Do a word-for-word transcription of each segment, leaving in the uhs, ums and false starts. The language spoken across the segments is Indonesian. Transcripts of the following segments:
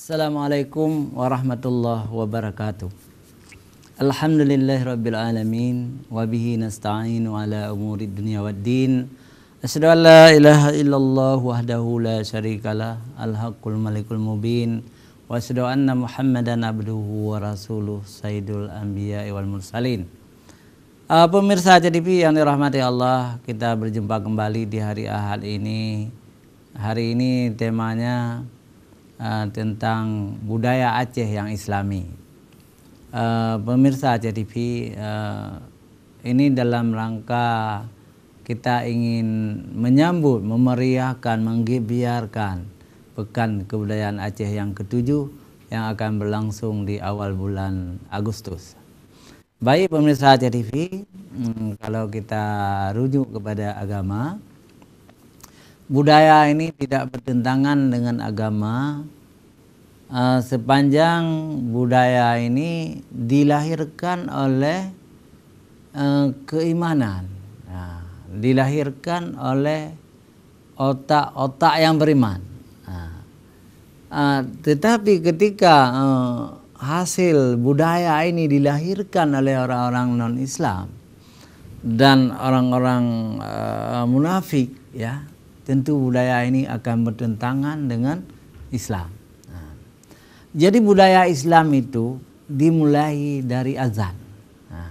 Assalamualaikum warahmatullahi wabarakatuh. Alhamdulillahirabbil alamin wa bihi nasta'inu ala umuri dunya waddin. Asyhadu an la ilaha illallah wahdahu la syarikalah al-haqqul malikul mubin wa asyhadu anna Muhammadan abduhu wa rasuluh sayyidul anbiya'i wal mursalin. Uh, pemirsa A C T V yang dirahmati Allah, kita berjumpa kembali di hari Ahad ini. Hari ini temanya Uh, tentang budaya Aceh yang Islami. Uh, pemirsa A C T V, uh, ini dalam rangka kita ingin menyambut, memeriahkan, menggebiarkan Pekan Kebudayaan Aceh yang ketujuh yang akan berlangsung di awal bulan Agustus. Baik pemirsa A C T V, hmm, kalau kita rujuk kepada agama, budaya ini tidak bertentangan dengan agama uh, sepanjang budaya ini dilahirkan oleh uh, keimanan, nah, dilahirkan oleh otak-otak yang beriman. Nah, uh, tetapi ketika uh, hasil budaya ini dilahirkan oleh orang-orang non-Islam dan orang-orang uh, munafik, ya, tentu budaya ini akan bertentangan dengan Islam. Nah, jadi budaya Islam itu dimulai dari azan. Nah,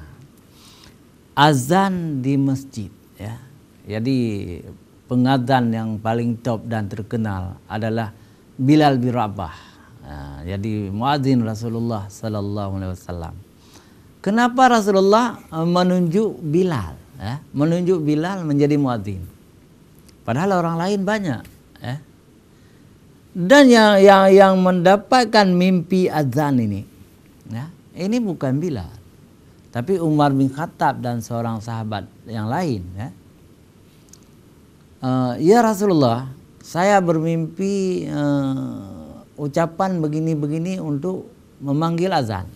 azan di masjid, ya. Jadi pengadzan yang paling top dan terkenal adalah Bilal bin Rabah. Nah, jadi muadzin Rasulullah Sallallahu Alaihi Wasallam. Kenapa Rasulullah menunjuk Bilal, ya? menunjuk Bilal menjadi muadzin? Padahal orang lain banyak, eh. Dan yang yang yang mendapatkan mimpi azan ini, ya, ini bukan Bilal, tapi Umar bin Khattab dan seorang sahabat yang lain. Ya, uh, ya Rasulullah, saya bermimpi uh, ucapan begini-begini untuk memanggil azan.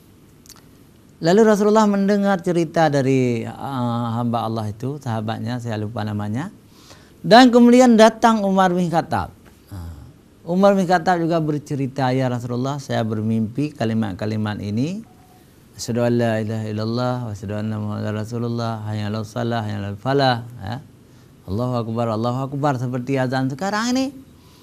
Lalu Rasulullah mendengar cerita dari uh, hamba Allah itu, sahabatnya, saya lupa namanya. Dan kemudian datang Umar bin Khattab. Umar bin Khattab juga bercerita, ya Rasulullah, saya bermimpi kalimat-kalimat ini. Asyhadu an la ilaha illallah wa asyhadu anna Muhammadar Rasulullah, hayya 'alas shalah, hayya 'alal falah, ya. Allahu akbar, Allahu akbar, seperti azan sekarang ini.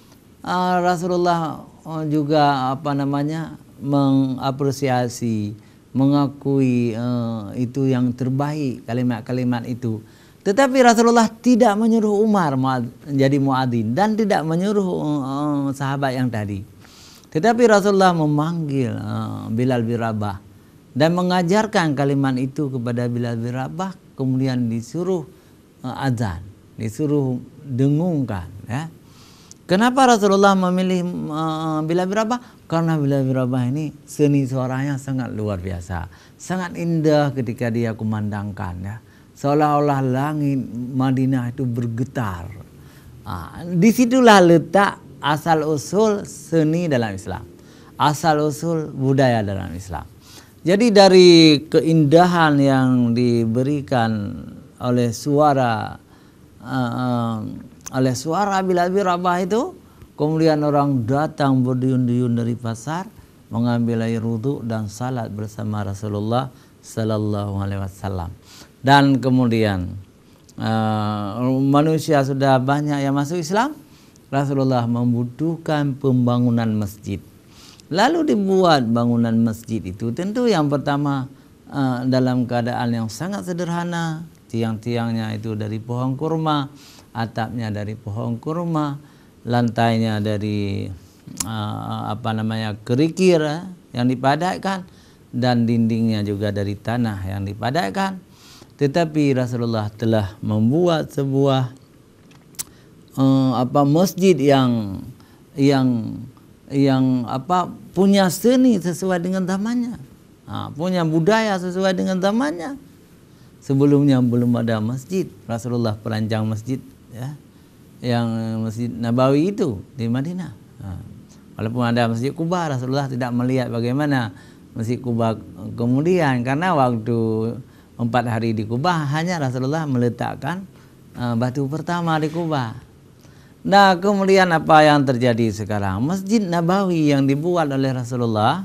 Uh, Rasulullah juga apa namanya mengapresiasi, mengakui uh, itu yang terbaik kalimat-kalimat itu. Tetapi Rasulullah tidak menyuruh Umar menjadi muadzin dan tidak menyuruh uh, sahabat yang tadi. Tetapi Rasulullah memanggil uh, Bilal bin Rabah dan mengajarkan kalimat itu kepada Bilal bin Rabah, kemudian disuruh uh, azan, disuruh dengungkan. Ya. Kenapa Rasulullah memilih uh, Bilal bin Rabah? Karena Bilal bin Rabah ini seni suaranya sangat luar biasa, sangat indah ketika dia kumandangkan, ya. Seolah-olah langit Madinah itu bergetar. Ah, disitulah letak asal-usul seni dalam Islam, asal-usul budaya dalam Islam. Jadi dari keindahan yang diberikan oleh suara uh, uh, oleh suara Bilal bin Rabah itu, kemudian orang datang berduyun-duyun dari pasar mengambil air wudhu dan salat bersama Rasulullah Sallallahu Alaihi Wasallam. Dan kemudian uh, manusia sudah banyak yang masuk Islam, Rasulullah membutuhkan pembangunan masjid. Lalu dibuat bangunan masjid itu, tentu yang pertama uh, dalam keadaan yang sangat sederhana. Tiang-tiangnya itu dari pohon kurma, atapnya dari pohon kurma, lantainya dari uh, apa namanya kerikil, uh, yang dipadatkan, dan dindingnya juga dari tanah yang dipadatkan. Tetapi Rasulullah telah membuat sebuah uh, apa masjid yang yang yang apa punya seni sesuai dengan zamannya, nah, punya budaya sesuai dengan zamannya. Sebelumnya belum ada masjid, Rasulullah perancang masjid, ya, yang Masjid Nabawi itu di Madinah. Nah, walaupun ada Masjid Quba, Rasulullah tidak melihat bagaimana Masjid Quba kemudian, karena waktu empat hari di Quba hanya Rasulullah meletakkan uh, batu pertama di Quba. Nah, kemudian apa yang terjadi sekarang? Masjid Nabawi yang dibuat oleh Rasulullah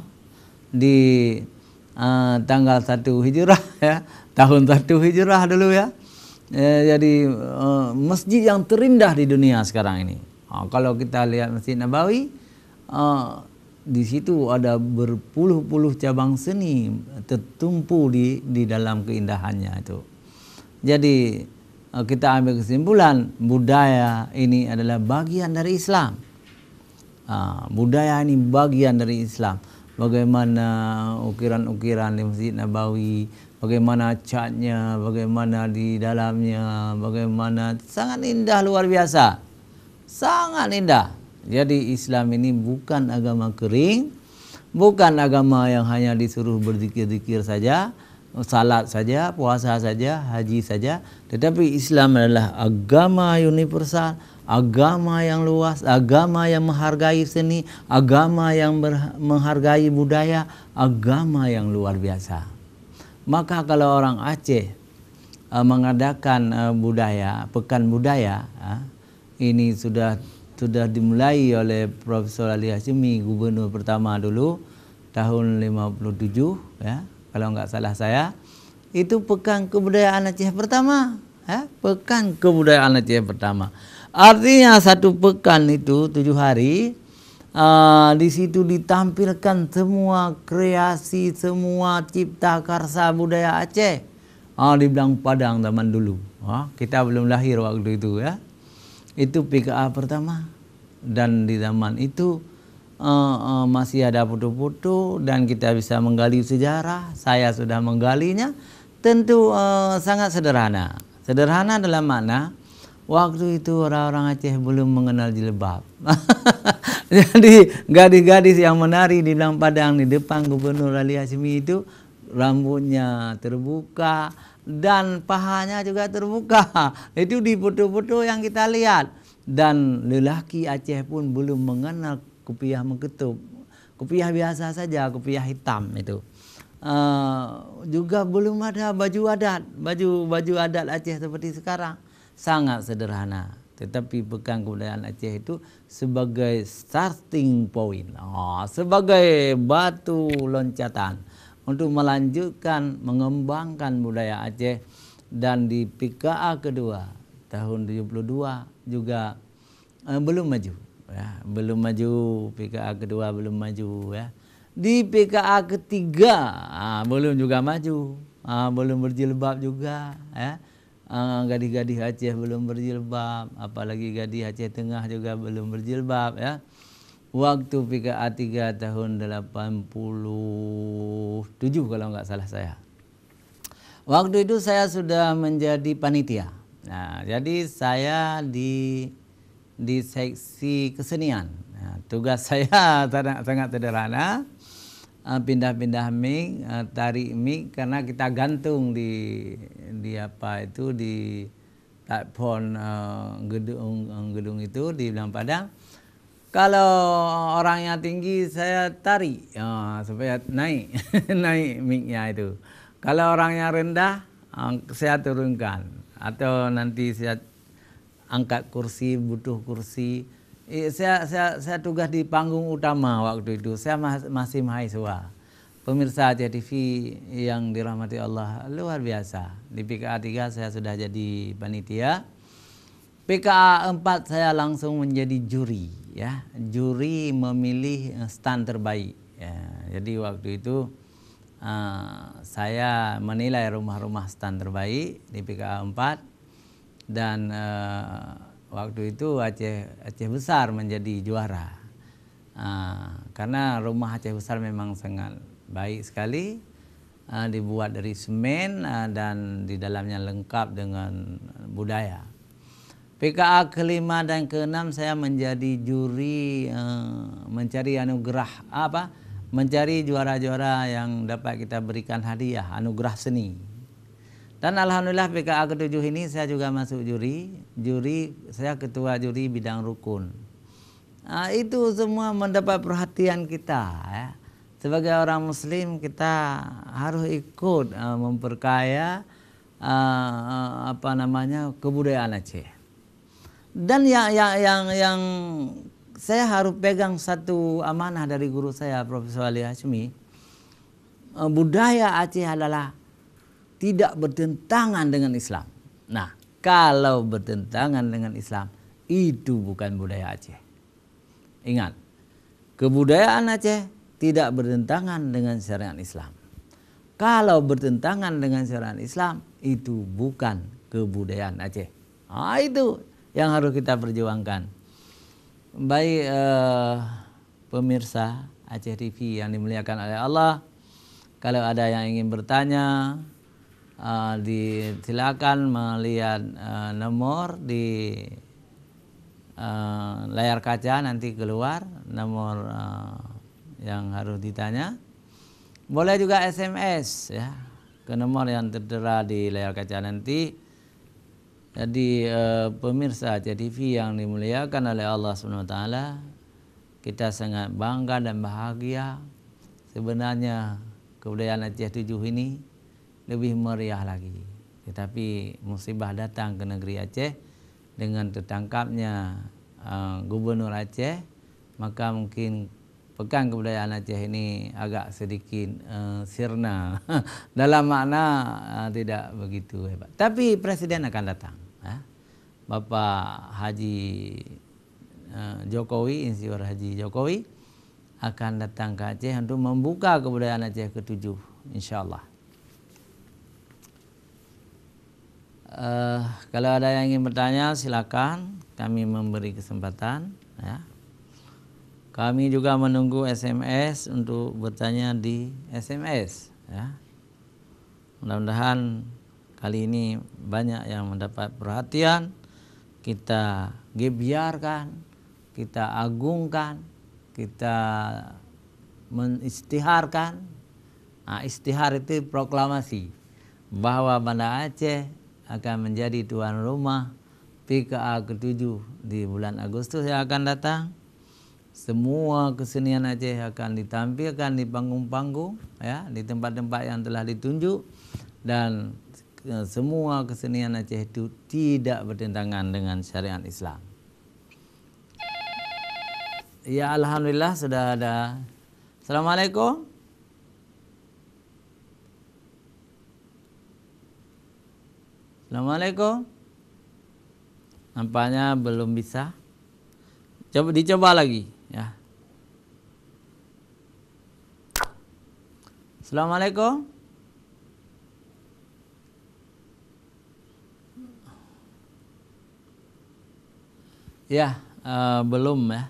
di uh, tanggal satu Hijrah ya, tahun satu Hijrah dulu ya. E, jadi uh, masjid yang terindah di dunia sekarang ini. Uh, kalau kita lihat Masjid Nabawi, uh, di situ ada berpuluh-puluh cabang seni tertumpu di di dalam keindahannya itu. Jadi kita ambil kesimpulan budaya ini adalah bagian dari Islam. Uh, budaya ini bagian dari Islam. Bagaimana ukiran-ukiran di Masjid Nabawi, bagaimana catnya, bagaimana di dalamnya, bagaimana sangat indah luar biasa, sangat indah. Jadi Islam ini bukan agama kering, bukan agama yang hanya disuruh berzikir-zikir saja, salat saja, puasa saja, haji saja, tetapi Islam adalah agama universal, agama yang luas, agama yang menghargai seni, agama yang menghargai budaya, agama yang luar biasa. Maka kalau orang Aceh uh, mengadakan uh, budaya, pekan budaya, uh, ini sudah sudah dimulai oleh Profesor Ali Hashimi, gubernur pertama dulu tahun lima puluh tujuh ya. Kalau nggak salah saya, itu pekan kebudayaan Aceh pertama, ya, pekan kebudayaan Aceh pertama. Artinya satu pekan itu tujuh hari, uh, di situ ditampilkan semua kreasi, semua cipta karsa budaya Aceh uh, di Belang Padang zaman dulu. Uh, kita belum lahir waktu itu ya. Itu P K A pertama, dan di zaman itu Uh, uh, masih ada foto-foto dan kita bisa menggali sejarah. Saya sudah menggalinya. Tentu uh, sangat sederhana. Sederhana dalam makna waktu itu orang-orang Aceh belum mengenal jilbab. Jadi gadis-gadis yang menari di Belang Padang di depan Gubernur Ali Hashimi itu rambutnya terbuka dan pahanya juga terbuka. Itu di foto-foto yang kita lihat. Dan lelaki Aceh pun belum mengenal kopiah mengketup, kopiah biasa saja, kopiah hitam itu. Uh, juga belum ada baju adat, baju baju adat Aceh seperti sekarang. Sangat sederhana. Tetapi pekan kebudayaan Aceh itu sebagai starting point, oh, sebagai batu loncatan untuk melanjutkan, mengembangkan budaya Aceh. Dan di P K A kedua tahun tujuh puluh dua juga uh, belum maju. Ya, belum maju, P K A kedua belum maju ya. Di P K A ketiga ah, belum juga maju, ah, belum berjilbab juga ya. Ah, gadis-gadis Aceh belum berjilbab, apalagi gadis Aceh Tengah juga belum berjilbab ya. Waktu P K A tiga tahun delapan puluh tujuh kalau nggak salah saya. Waktu itu saya sudah menjadi panitia. Nah, jadi saya di di seksi kesenian. Nah, tugas saya sangat sederhana, pindah-pindah mic, tarik mic karena kita gantung di di apa itu di platform uh, gedung gedung itu di Belang Padang. Kalau orangnya tinggi saya tarik uh, supaya naik naik mic-nya itu. Kalau orangnya rendah uh, saya turunkan atau nanti saya angkat kursi, butuh kursi. Eh, saya, saya, saya tugas di panggung utama waktu itu. Saya masih mahasiswa. Pemirsa Aceh T V yang dirahmati Allah, luar biasa. Di P K A tiga saya sudah jadi panitia. P K A empat saya langsung menjadi juri. Ya, juri memilih stand terbaik. Ya, jadi waktu itu uh, saya menilai rumah-rumah stand terbaik di P K A empat. Dan uh, waktu itu Aceh Aceh Besar menjadi juara uh, karena rumah Aceh Besar memang sangat baik sekali, uh, dibuat dari semen uh, dan di dalamnya lengkap dengan budaya. P K A kelima dan keenam saya menjadi juri uh, mencari anugerah apa mencari juara-juara yang dapat kita berikan hadiah, anugerah seni. Dan alhamdulillah P K A ketujuh ini saya juga masuk juri. Juri saya ketua juri bidang rukun. Nah, itu semua mendapat perhatian kita ya. Sebagai orang muslim kita harus ikut uh, memperkaya uh, apa namanya kebudayaan Aceh. Dan yang yang yang, yang saya harus pegang satu amanah dari guru saya Profesor Ali Hashmi, budaya Aceh adalah tidak bertentangan dengan Islam. Nah, kalau bertentangan dengan Islam, itu bukan budaya Aceh. Ingat, kebudayaan Aceh tidak bertentangan dengan syariat Islam. Kalau bertentangan dengan syariat Islam, itu bukan kebudayaan Aceh. Nah, itu yang harus kita perjuangkan. Baik eh, pemirsa Aceh T V yang dimuliakan oleh Allah, kalau ada yang ingin bertanya, uh, silakan melihat uh, nomor di uh, layar kaca, nanti keluar nomor uh, yang harus ditanya. Boleh juga S M S ya ke nomor yang tertera di layar kaca nanti. Jadi uh, pemirsa Aceh T V yang dimuliakan oleh Allah subhanahu wa taala, kita sangat bangga dan bahagia. Sebenarnya kebudayaan Aceh tujuh ini lebih meriah lagi. Tetapi musibah datang ke negeri Aceh dengan tertangkapnya uh, Gubernur Aceh, maka mungkin pekan kebudayaan Aceh ini agak sedikit uh, sirna dalam makna uh, tidak begitu hebat. Tapi Presiden akan datang, ya. Bapak Haji uh, Jokowi, Insinyur Haji Jokowi akan datang ke Aceh untuk membuka kebudayaan Aceh ketujuh, insya Allah. Uh, kalau ada yang ingin bertanya, silakan, kami memberi kesempatan. Ya. Kami juga menunggu S M S untuk bertanya di S M S. Ya. Mudah-mudahan kali ini banyak yang mendapat perhatian. Kita gebiarkan, kita agungkan, kita menistiharkan. Nah, istihar itu proklamasi bahwa Banda Aceh akan menjadi tuan rumah P K A ketujuh di bulan Agustus yang akan datang. Semua kesenian Aceh akan ditampilkan di panggung-panggung, ya, di tempat-tempat yang telah ditunjuk, dan semua kesenian Aceh itu tidak bertentangan dengan syariat Islam. Ya, alhamdulillah sudah ada. Assalamualaikum. Assalamualaikum. Nampaknya belum bisa. Coba dicoba lagi, ya. Assalamualaikum. Ya, uh, belum ya.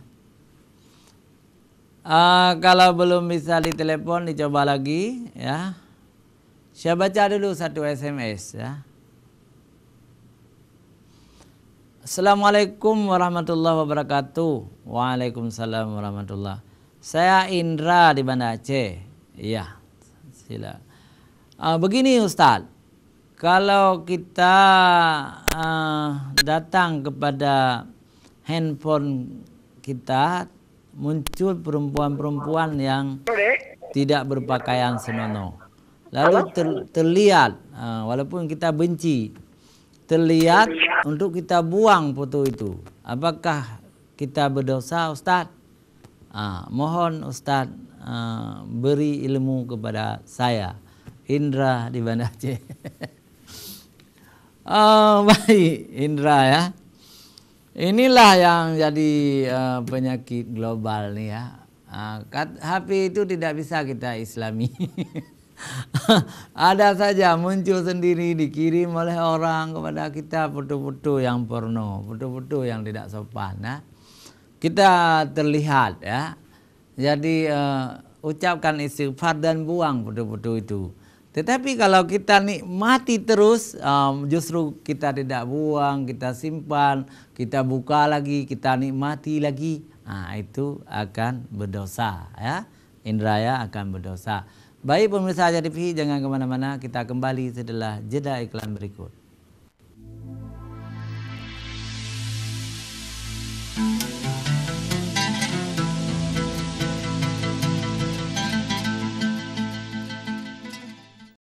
Uh, kalau belum bisa ditelepon, dicoba lagi, ya. Saya baca dulu satu S M S, ya. Assalamualaikum warahmatullahi wabarakatuh. Waalaikumsalam warahmatullahi. Saya Indra di Banda Aceh. Iya, sila. Uh, begini Ustadz, kalau kita uh, datang kepada handphone kita, muncul perempuan-perempuan yang tidak berpakaian senonoh. Lalu ter, terlihat, uh, walaupun kita benci, terlihat untuk kita buang foto itu. Apakah kita berdosa, Ustadz? Uh, mohon Ustadz uh, beri ilmu kepada saya, Indra di Banda Aceh. Oh, baik, Indra ya. Inilah yang jadi uh, penyakit global nih ya. Uh, H P itu tidak bisa kita islami. Ada saja muncul sendiri, dikirim oleh orang kepada kita foto-foto yang porno, foto-foto yang tidak sopan. Nah, kita terlihat ya. Jadi uh, ucapkan istighfar dan buang foto-foto itu. Tetapi kalau kita nikmati terus, um, justru kita tidak buang, kita simpan, kita buka lagi, kita nikmati lagi, nah itu akan berdosa ya. Indraya akan berdosa. Baik pemirsa Aceh T V, jangan kemana-mana, kita kembali setelah jeda iklan berikut.